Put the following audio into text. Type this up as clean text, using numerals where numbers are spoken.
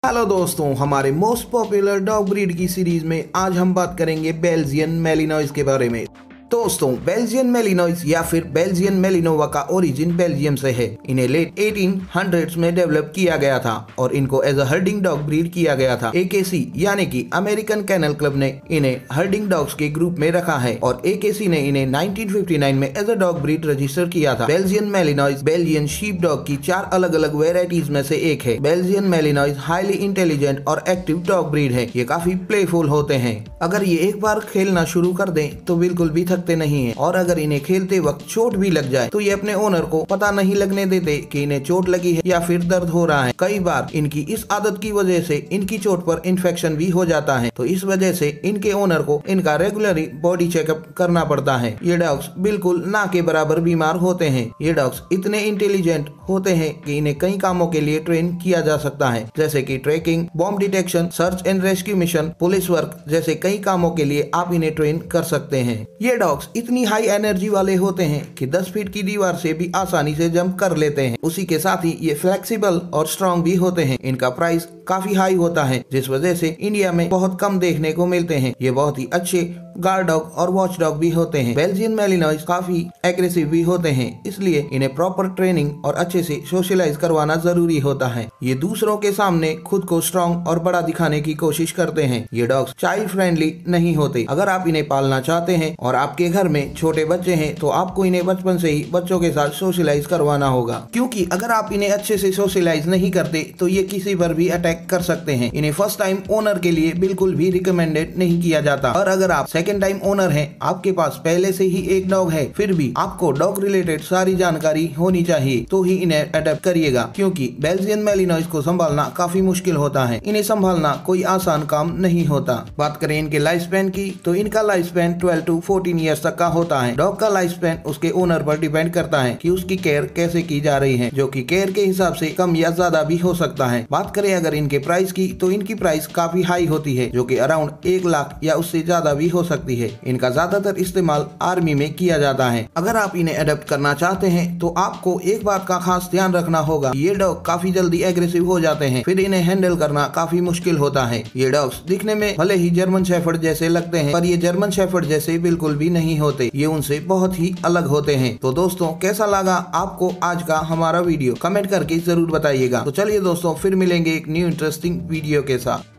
Hello दोस्तों, हमारे most popular dog breed की सीरीज में आज हम बात करेंगे बेल्जियन मैलिनोइस के बारे में। दोस्तों, बेल्जियन मैलिनोइस या फिर बेल्जियन मैलिनोवा का ओरिजिन बेल्जियम से है। इन्हें लेट 1800s में डेवलप किया गया था और इनको as a herding dog breed किया गया था। AKC यानी कि अमेरिकन कैनल क्लब ने इन्हें हर्डिंग डॉग्स के ग्रुप में रखा है और AKC ने इन्हें 1959 में as a dog breed register किया था। Belgian Malinois Belgian sheep dog की 4 अलग अलग वेराइटीज में से एक है। बेल्जियन मैलिनोइस हाईली इंटेलिजेंट और एक्टिव डॉग ब्रीड है। ये काफी प्लेफुल होते हैं। अगर ये एक बार खेलना शुरू कर दें तो बिल्कुल भी थकते नहीं है और अगर इन्हें खेलते वक्त चोट भी लग जाए तो ये अपने ओनर को पता नहीं लगने देते कि इन्हें चोट लगी है या फिर दर्द हो रहा है। कई बार इनकी इस आदत की वजह से इनकी चोट पर इन्फेक्शन भी हो जाता है, तो इस वजह से इनके ओनर को इनका रेगुलरली बॉडी चेकअप करना पड़ता है। ये डॉग्स बिल्कुल ना के बराबर बीमार होते हैं। ये डॉग्स इतने इंटेलिजेंट होते हैं कि इन्हें कई कामों के लिए ट्रेन किया जा सकता है, जैसे कि tracking, bomb detection, search and rescue mission, police work जैसे कई कामों के लिए आप इन्हें ट्रेन कर सकते हैं। ये डॉग्स इतनी हाई एनर्जी वाले होते हैं कि 10 फीट की दीवार से भी आसानी से जंप कर लेते हैं। उसी के साथ ही ये फ्लेक्सिबल और स्ट्रॉन्ग भी होते हैं। इनका प्राइस काफी हाई होता है, जिस वजह से इंडिया में बहुत कम देखने को मिलते हैं। ये बहुत ही अच्छे गार्ड डॉग और वॉच डॉग भी होते हैं। बेल्जियन मैलिनोइस काफी एग्रेसिव भी होते हैं, इसलिए इन्हें प्रॉपर ट्रेनिंग और अच्छे से सोशलाइज करवाना जरूरी होता है। ये दूसरों के सामने खुद को स्ट्रॉन्ग और बड़ा दिखाने की कोशिश करते हैं। ये डॉग्स चाइल्ड फ्रेंडली नहीं होते। अगर आप इन्हें पालना चाहते हैं और आपके घर में छोटे बच्चे हैं तो आपको इन्हें बचपन से ही बच्चों के साथ सोशलाइज करवाना होगा, क्योंकि अगर आप इन्हें अच्छे से सोशलाइज नहीं करते तो ये किसी पर भी अटैक कर सकते हैं। इन्हें फर्स्ट टाइम ओनर के लिए बिल्कुल भी रिकमेंडेड नहीं किया जाता। और अगर आप सेकंड टाइम ओनर हैं, आपके पास पहले से ही एक डॉग है, फिर भी आपको डॉग रिलेटेड सारी जानकारी होनी चाहिए तो ही इन्हें अडॉप्ट करिएगा, क्योंकि बेल्जियन मैलिनोइस को संभालना काफी मुश्किल होता है। इन्हें संभालना कोई आसान काम नहीं होता। बात करें इनके लाइफ स्पैन की तो इनका लाइफ स्पैन 12 to 14 ईयर्स तक का होता है। डॉग का लाइफ स्पैन उसके ओनर पर डिपेंड करता है कि उसकी केयर कैसे की जा रही है, जो कि केयर के हिसाब से कम या ज्यादा भी हो सकता है। बात करें अगर इनके प्राइस की तो इनकी प्राइस काफी हाई होती है, जो कि अराउंड 1 लाख या उससे ज्यादा भी हो सकती है। इनका ज्यादातर इस्तेमाल आर्मी में किया जाता है। अगर आप इन्हें अडॉप्ट करना चाहते हैं तो आपको एक बात का खास ध्यान रखना होगा, ये डॉग काफी जल्दी एग्रेसिव हो जाते हैं, फिर इन्हें हैंडल करना काफी मुश्किल होता है। ये डॉग्स दिखने में भले ही जर्मन शेफर्ड जैसे लगते हैं, पर ये जर्मन शेफर्ड जैसे बिल्कुल भी नहीं होते। ये उनसे बहुत ही अलग होते हैं। तो दोस्तों, कैसा लगा आपको आज का हमारा वीडियो? कमेंट करके जरूर बताइएगा। तो चलिए दोस्तों, फिर मिलेंगे एक न्यू इंटरेस्टिंग वीडियो के साथ।